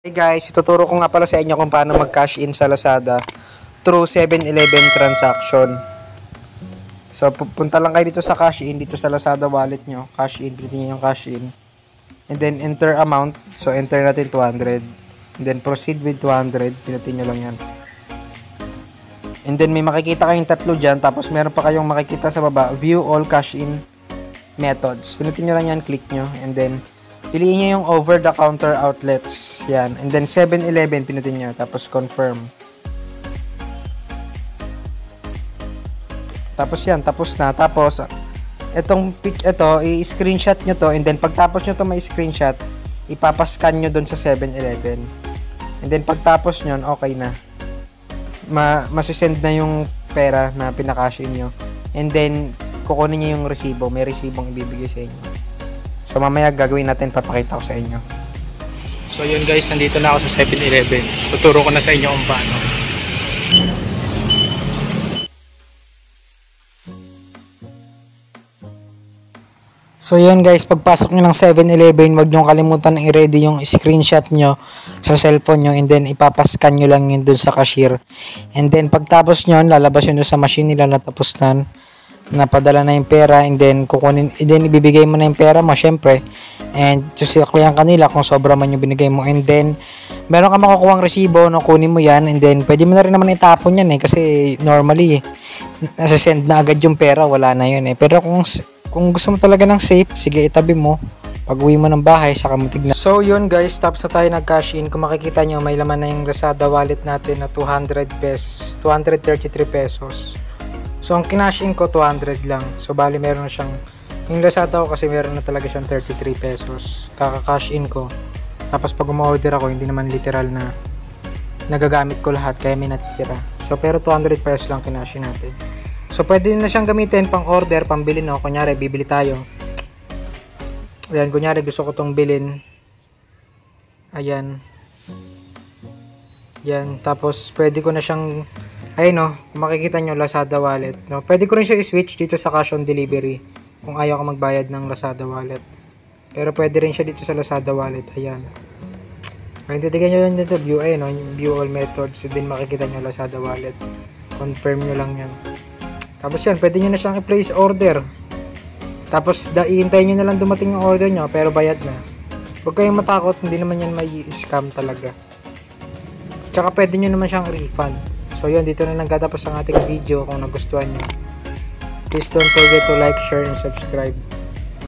Hey guys, ituturo ko nga pala sa inyo kung paano mag-cash in sa Lazada through 7-Eleven transaction. So, punta lang kayo dito sa cash in, dito sa Lazada wallet nyo. Cash in, pilitin nyo yung cash in. And then, enter amount. So, enter natin 200. And then, proceed with 200. Pinutin nyo lang yan. And then, may makikita kayong tatlo dyan. Tapos, meron pa kayong makikita sa baba. View all cash in methods. Pinutin nyo lang yan, click nyo. And then, piliin nyo yung over-the-counter outlets. Yan. And then, 7-Eleven, pinutin nyo. Tapos, confirm. Tapos, yan. Tapos na. Tapos, ito, i-screenshot nyo to. And then, pagtapos nyo to may screenshot, ipapascan nyo dun sa 7-Eleven. And then, pagtapos nyo, okay na. Masisend na yung pera na pinakash in nyo. And then, kukunin nyo yung resibo. May resibong ibibigay sa inyo. So mamaya gagawin natin, papakita ko sa inyo. So yun guys, nandito na ako sa 7-Eleven. Tuturo ko na sa inyo kung paano. So yun guys, pagpasok nyo ng 7-Eleven, wag nyo kalimutan na i-ready yung screenshot nyo sa cellphone nyo, and then ipapascan nyo lang yun dun sa cashier. And then pagtapos nyo, lalabas yun sa machine nila na tapos napadala na yung pera, and then kukunin, and then ibibigay mo na yung pera mo syempre, and susiklihan kanila kung sobra man yung binigay mo. And then meron ka makukuhang resibo, no, kunin mo yan, and then pwede mo na rin naman itapon yan kasi normally nasa-send na agad yung pera, wala na yun pero kung gusto mo talaga ng safe, sige, itabi mo pag uwi mo ng bahay, saka mo tignan. So yun guys, tapos na tayo nag-cash in. Kung makikita nyo, may laman na yung Lazada wallet natin na 233 pesos. So, ang kinash in ko, 200 lang. So, bali meron na siyang, yung Lazada ko kasi meron na talaga siyang 33 pesos. Kaka-cash in ko. Tapos, pag umorder ako, hindi naman literal na nagagamit ko lahat, kaya may natitira. So, pero 200 pesos lang kinash in natin. So, pwede na siyang gamitin pang order, pang bilhin, no? Kunyari, bibili tayo. Ayan, kunyari, gusto ko tong bilhin. Ayan. Yan, tapos, pwede ko na siyang, ayun, no, kung makikita nyo, Lazada wallet, no? Pwede ko rin siya i-switch dito sa cash on delivery kung ayaw ko magbayad ng Lazada wallet. Pero pwede rin siya dito sa Lazada wallet. Ayan. Kaya titigan nyo lang dito, view, no, view all methods. Then makikita nyo Lazada wallet. Confirm nyo lang yan. Tapos yan, pwede nyo na siyang i-place order. Tapos iintayin nyo na lang dumating yung order nyo, pero bayad na. Huwag kayong matakot, hindi naman yan may scam talaga. Tsaka pwede nyo naman siyang refund. So yun, dito na nagtatapos ang ating video. Kung nagustuhan nyo, please don't forget to like, share, and subscribe.